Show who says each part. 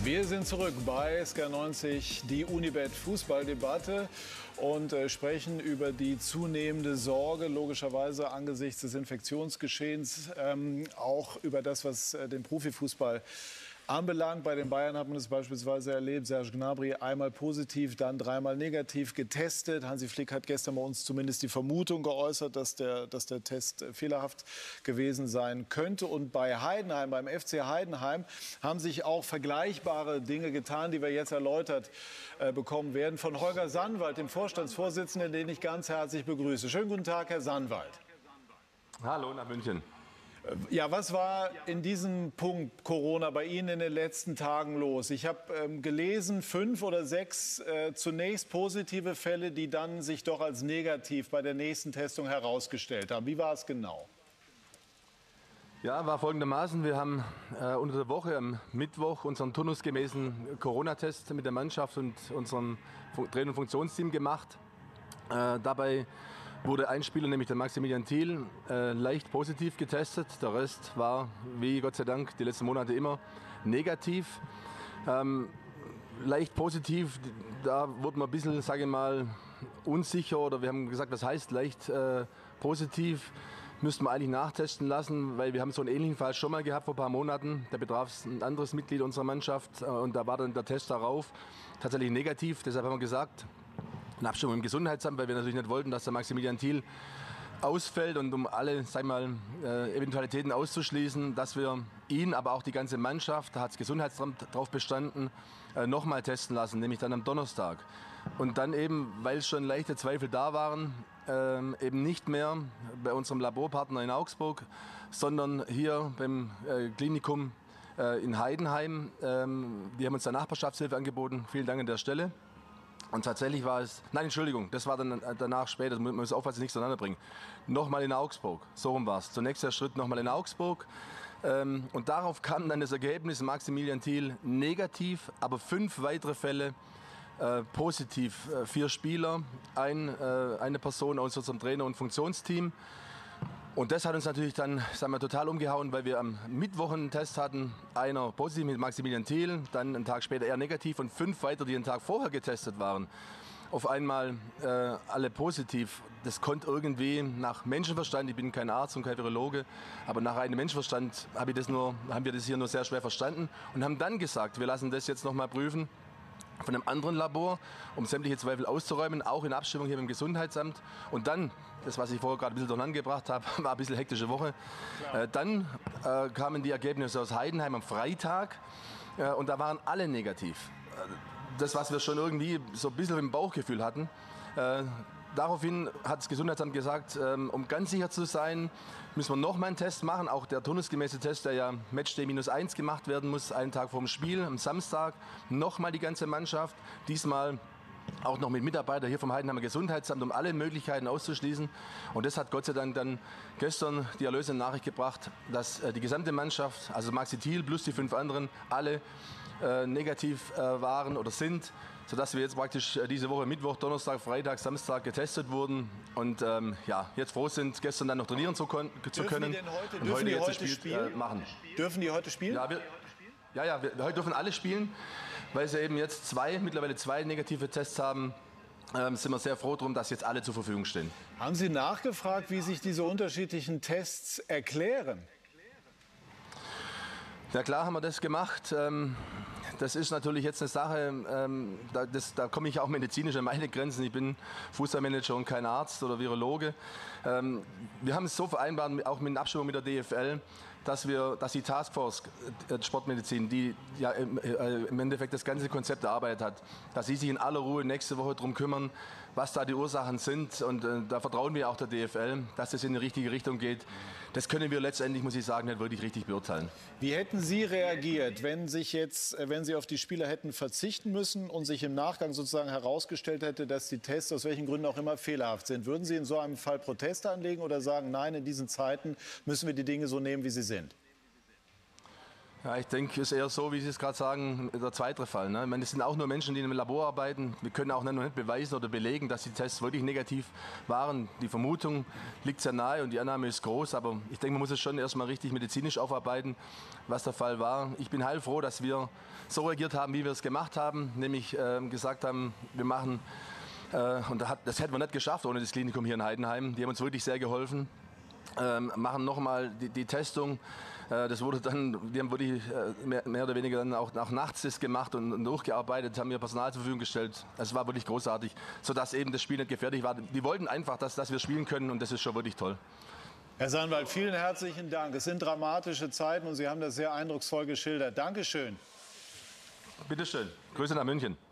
Speaker 1: Wir sind zurück bei SK90, die Unibet-Fußballdebatte und sprechen über die zunehmende Sorge, logischerweise angesichts des Infektionsgeschehens, auch über das, was den Profifußball anbelangt. Bei den Bayern hat man es beispielsweise erlebt, Serge Gnabry einmal positiv, dann dreimal negativ getestet. Hansi Flick hat gestern bei uns zumindest die Vermutung geäußert, dass der Test fehlerhaft gewesen sein könnte. Und bei Heidenheim, beim FC Heidenheim, haben sich auch vergleichbare Dinge getan, die wir jetzt erläutert bekommen werden. Von Holger Sandwald, dem Vorstandsvorsitzenden, den ich ganz herzlich begrüße. Schönen guten Tag, Herr Sandwald.
Speaker 2: Hallo nach München.
Speaker 1: Ja, was war in diesem Punkt Corona bei Ihnen in den letzten Tagen los? Ich habe gelesen, 5 oder 6 zunächst positive Fälle, die dann sich doch als negativ bei der nächsten Testung herausgestellt haben. Wie war es genau?
Speaker 2: Ja, war folgendermaßen. Wir haben unter der Woche am Mittwoch unseren turnusgemäßen Corona-Test mit der Mannschaft und unserem Trainer- und Funktionsteam gemacht. Dabei wurde ein Spieler, nämlich der Maximilian Thiel, leicht positiv getestet. Der Rest war, wie Gott sei Dank, die letzten Monate immer negativ. Leicht positiv, da wurde man ein bisschen, sage ich mal, unsicher. Oder wir haben gesagt, was heißt leicht positiv? Müssten wir eigentlich nachtesten lassen, weil wir haben so einen ähnlichen Fall schon mal gehabt vor ein paar Monaten. Da betraf ein anderes Mitglied unserer Mannschaft und da war dann der Test darauf tatsächlich negativ. Deshalb haben wir gesagt, in Abstimmung im Gesundheitsamt, weil wir natürlich nicht wollten, dass der Maximilian Thiel ausfällt und um alle, sag mal, Eventualitäten auszuschließen, dass wir ihn, aber auch die ganze Mannschaft, da hat das Gesundheitsamt darauf bestanden, nochmal testen lassen, nämlich dann am Donnerstag. Und dann eben, weil schon leichte Zweifel da waren, eben nicht mehr bei unserem Laborpartner in Augsburg, sondern hier beim Klinikum in Heidenheim. Die haben uns da Nachbarschaftshilfe angeboten. Vielen Dank an der Stelle. Und tatsächlich war es, nein, Entschuldigung, das war dann danach später, man muss aufpassen, nicht zueinander bringen. Nochmal in Augsburg, so rum war es. Zunächst der Schritt nochmal in Augsburg. Und darauf kam dann das Ergebnis, Maximilian Thiel negativ, aber 5 weitere Fälle positiv. 4 Spieler, eine Person aus unserem Trainer- und Funktionsteam. Und das hat uns natürlich dann, sagen wir, total umgehauen, weil wir am Mittwoch einen Test hatten, einer positiv mit Maximilian Thiel, dann einen Tag später eher negativ und 5 weitere, die einen Tag vorher getestet waren. Auf einmal alle positiv. Das konnte irgendwie nach Menschenverstand, ich bin kein Arzt und kein Virologe, aber nach reinem Menschenverstand haben wir das hier nur sehr schwer verstanden und haben dann gesagt, wir lassen das jetzt nochmal prüfen von einem anderen Labor, um sämtliche Zweifel auszuräumen, auch in Abstimmung hier mit dem Gesundheitsamt. Und dann, das was ich vorher gerade ein bisschen durcheinander gebracht habe, war ein bisschen hektische Woche, dann kamen die Ergebnisse aus Heidenheim am Freitag und da waren alle negativ. Das, was wir schon irgendwie so ein bisschen im Bauchgefühl hatten. Daraufhin hat das Gesundheitsamt gesagt, um ganz sicher zu sein, müssen wir nochmal einen Test machen. Auch der turnusgemäße Test, der ja Matchday -1 gemacht werden muss, einen Tag vor dem Spiel, am Samstag. Nochmal die ganze Mannschaft, diesmal auch noch mit Mitarbeitern hier vom Heidenheimer Gesundheitsamt, um alle Möglichkeiten auszuschließen. Und das hat Gott sei Dank dann gestern die erlösende Nachricht gebracht, dass die gesamte Mannschaft, also Maxi Thiel plus die 5 anderen, alle negativ waren oder sind, sodass wir jetzt praktisch diese Woche Mittwoch, Donnerstag, Freitag, Samstag getestet wurden und jetzt froh sind, gestern dann noch trainieren zu können.
Speaker 1: Dürfen die heute spielen?
Speaker 2: Machen.
Speaker 1: Dürfen die heute spielen?
Speaker 2: Heute dürfen alle spielen, weil sie eben jetzt mittlerweile zwei negative Tests haben. Sind wir sehr froh darum, dass jetzt alle zur Verfügung stehen.
Speaker 1: Haben Sie nachgefragt, wie sich diese unterschiedlichen Tests erklären?
Speaker 2: Ja klar haben wir das gemacht. Das ist natürlich jetzt eine Sache, da komme ich auch medizinisch an meine Grenzen. Ich bin Fußballmanager und kein Arzt oder Virologe. Wir haben es so vereinbart, auch mit Abstimmung mit der DFL, dass die Taskforce Sportmedizin, die ja im Endeffekt das ganze Konzept erarbeitet hat, dass sie sich in aller Ruhe nächste Woche darum kümmern, was da die Ursachen sind. Und da vertrauen wir auch der DFL, dass es in die richtige Richtung geht. Das können wir letztendlich, muss ich sagen, nicht wirklich richtig beurteilen.
Speaker 1: Wie hätten Sie reagiert, wenn Sie auf die Spieler hätten verzichten müssen und sich im Nachgang sozusagen herausgestellt hätte, dass die Tests aus welchen Gründen auch immer fehlerhaft sind? Würden Sie in so einem Fall Proteste anlegen oder sagen, nein, in diesen Zeiten müssen wir die Dinge so nehmen, wie sie sind?
Speaker 2: Ja, ich denke, es ist eher so, wie Sie es gerade sagen, der zweite Fall. Ne? Ich meine, es sind auch nur Menschen, die im Labor arbeiten. Wir können auch noch nicht beweisen oder belegen, dass die Tests wirklich negativ waren. Die Vermutung liegt sehr nahe und die Annahme ist groß. Aber ich denke, man muss es schon erstmal richtig medizinisch aufarbeiten, was der Fall war. Ich bin heilfroh, dass wir so reagiert haben, wie wir es gemacht haben. Nämlich gesagt haben, wir machen, und das hätten wir nicht geschafft ohne das Klinikum hier in Heidenheim. Die haben uns wirklich sehr geholfen. Machen nochmal die Testung. Das wurde dann, die haben wirklich mehr oder weniger dann auch nachts das gemacht und durchgearbeitet, haben mir Personal zur Verfügung gestellt. Es war wirklich großartig, sodass eben das Spiel nicht gefährlich war. Die wollten einfach, dass wir spielen können und das ist schon wirklich toll.
Speaker 1: Herr Sandwald, vielen herzlichen Dank. Es sind dramatische Zeiten und Sie haben das sehr eindrucksvoll geschildert. Dankeschön.
Speaker 2: Bitte schön. Grüße nach München.